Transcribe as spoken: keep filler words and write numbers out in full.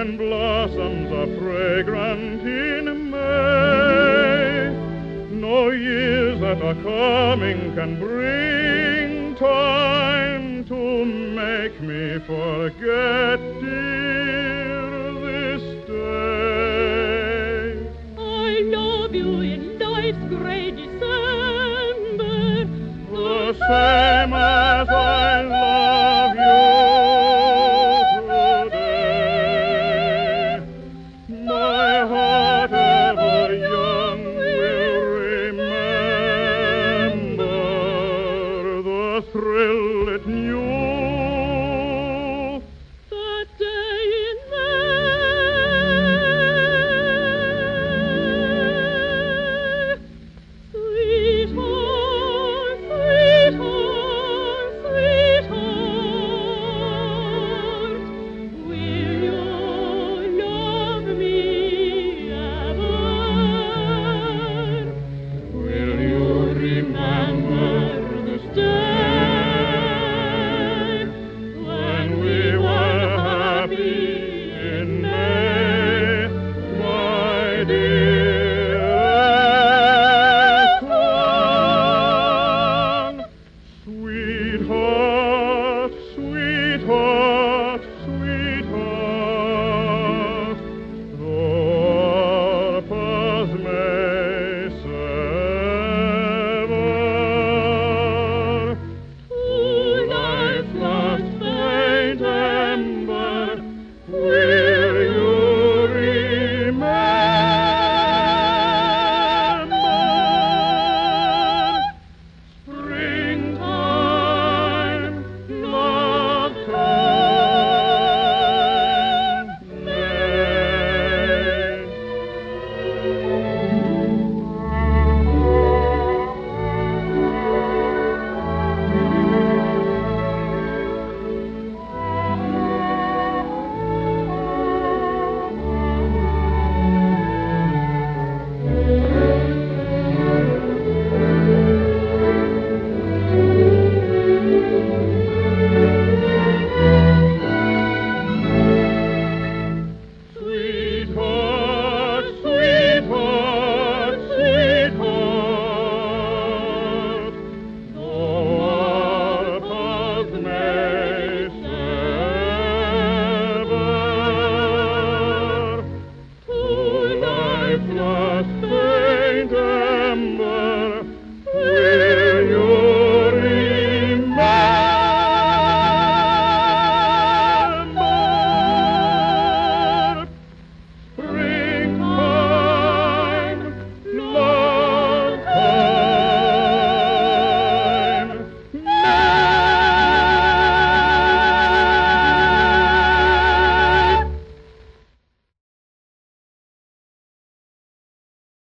when blossoms are fragrant in May. No years that are coming can bring time to make me forget, dear, this day. I love you in life's gray December, the same as I love you today. My heart ever young will remember the thrill it knew that day in May. Sweetheart, sweetheart, sweetheart, will you love me ever? Will you remember this day when we were happy in May, my dearest one? Sweetheart, sweetheart, sweetheart, though our paths may sever, to life's last faint ember, we